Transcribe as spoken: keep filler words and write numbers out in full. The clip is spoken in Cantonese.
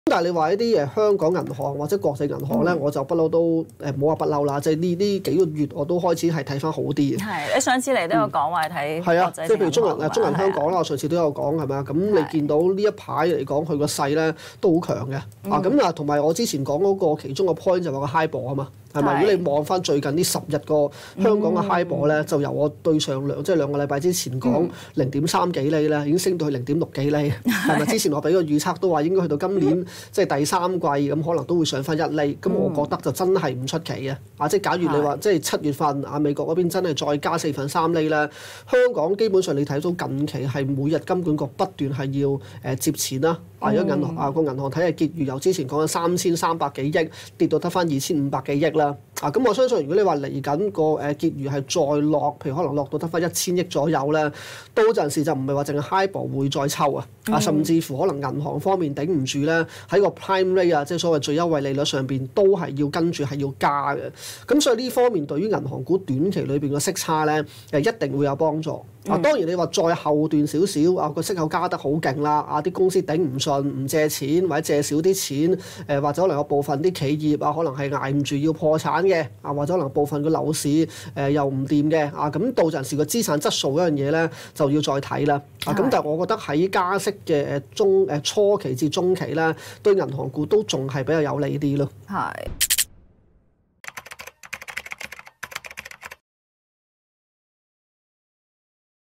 但係你話一啲誒香港銀行或者國際銀行咧，嗯、我就不嬲都誒冇話不嬲啦，即係呢呢幾個月我都開始係睇翻好啲嘅。 係，你上次嚟都有講話睇係啊，即係譬如中銀誒中銀香港啦， 啊、 我上次都有講係咪啊？咁你見到呢一排嚟講，佢個勢咧都好強嘅。嗯、啊，咁啊同埋我之前講嗰個其中個 point 就話個 HIBOR 啊嘛。係咪？如果你望翻最近呢十日個香港嘅 HIBOR 咧，就由我對上兩即係兩個禮拜之前講零點三幾厘咧，已經升到去零點六幾厘。係咪？之前我俾個預測都話應該去到今年即係第三季咁，可能都會上翻一厘。咁我覺得就真係唔出奇嘅。啊，即係假如你話即係七月份啊美國嗰邊真係再加四分三厘咧，香港基本上你睇到近期係每日金管局不斷係要誒接錢啦。啊，如果銀行啊個銀行體系結餘由之前講緊三千三百幾億跌到得翻二千五百幾億啦。啊，咁我相信如果你話嚟緊個誒結餘係再落，譬如可能落到得翻一千億左右咧，到陣時就唔係話淨係 HIBOR 會再抽啊，啊甚至乎可能銀行方面頂唔住咧，喺個 prime rate 啊，即係所謂最優惠利率上邊都係要跟住係要加嘅。咁所以呢方面對於銀行股短期裏邊個息差咧，誒一定會有幫助。啊，當然你話再後段少少啊，個息口加得好勁啦，啊啲公司頂唔順，唔借錢或者借少啲錢，誒或者可能有部分啲企業啊，可能係捱唔住要破產嘅，啊或者可能部分個樓市誒又唔掂嘅，啊咁到陣時個資產質素嗰樣嘢咧就要再睇啦。啊咁，但係我覺得喺加息嘅誒中誒初期至中期咧，對銀行股都仲係比較有利啲咯。 係。